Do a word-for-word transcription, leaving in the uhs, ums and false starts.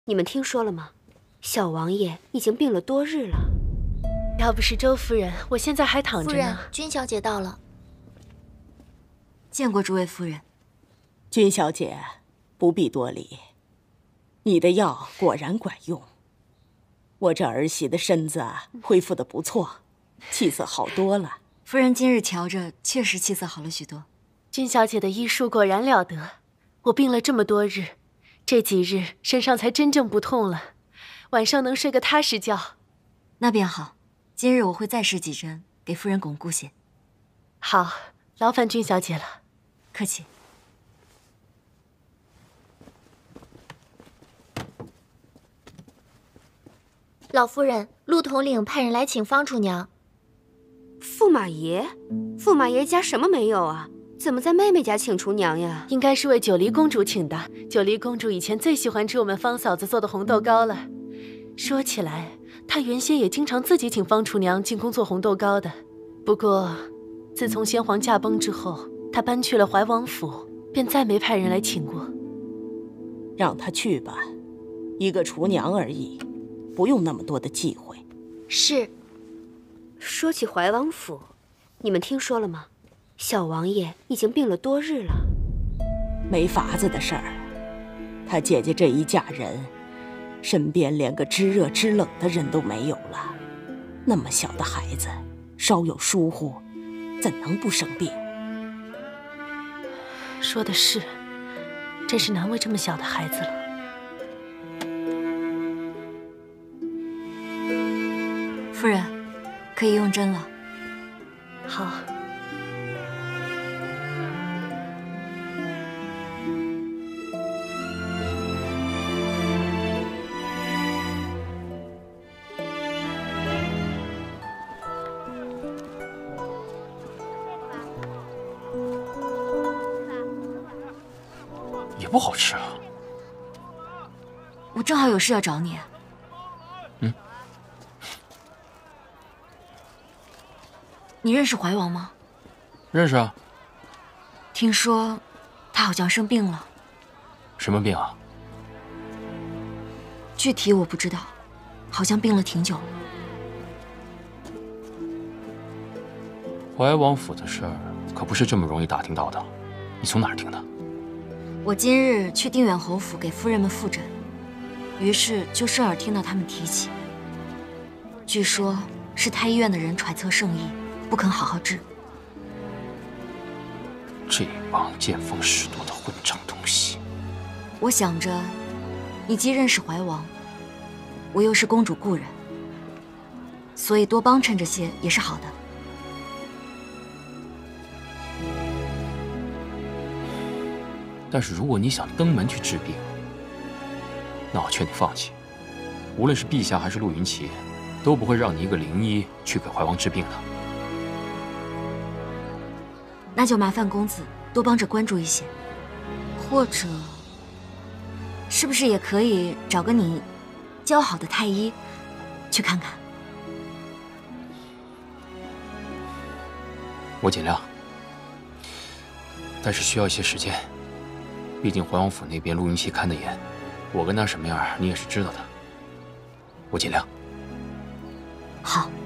你们听说了吗？小王爷已经病了多日了。 要不是周夫人，我现在还躺着呢。 夫人，君小姐到了。 见过诸位夫人。 君小姐，不必多礼。你的药果然管用，我这儿媳的身子恢复得不错，气色好多了。 夫人今日瞧着确实气色好了许多。 君小姐的医术果然了得。我病了这么多日，这几日身上才真正不痛了，晚上能睡个踏实觉。 那便好，今日我会再施几针，给夫人巩固些。 好，劳烦君小姐了。 客气。 老夫人，陆统领派人来请方厨娘。 驸马爷，驸马爷家什么没有啊？怎么在妹妹家请厨娘呀？ 应该是为九黎公主请的。九黎公主以前最喜欢吃我们方嫂子做的红豆糕了。说起来，她原先也经常自己请方厨娘进宫做红豆糕的。不过，自从先皇驾崩之后，她搬去了怀王府，便再没派人来请过。 让她去吧，一个厨娘而已，不用那么多的忌讳。 是。 说起怀王府，你们听说了吗？小王爷已经病了多日了。 没法子的事儿，他姐姐这一嫁人，身边连个知热知冷的人都没有了。那么小的孩子，稍有疏忽，怎能不生病？ 说的是，真是难为这么小的孩子了。 夫人，可以用针了。 好。 也不好吃啊。 我正好有事要找你。 嗯。 你认识怀王吗？ 认识啊。 听说他好像生病了。 什么病啊？ 具体我不知道，好像病了挺久了。 怀王府的事儿可不是这么容易打听到的，你从哪儿听的？ 我今日去定远侯府给夫人们复诊，于是就顺耳听到他们提起。据说是太医院的人揣测圣意，不肯好好治。 这帮见风使舵的混账东西！ 我想着，你既认识怀王，我又是公主故人，所以多帮衬这些也是好的。 但是如果你想登门去治病，那我劝你放弃。无论是陛下还是陆云奇，都不会让你一个灵医去给怀王治病的。 那就麻烦公子多帮着关注一些，或者，是不是也可以找个你交好的太医去看看？ 我尽量，但是需要一些时间。毕竟怀王府那边陆云奇看得严，我跟他什么样你也是知道的。我尽量。 好。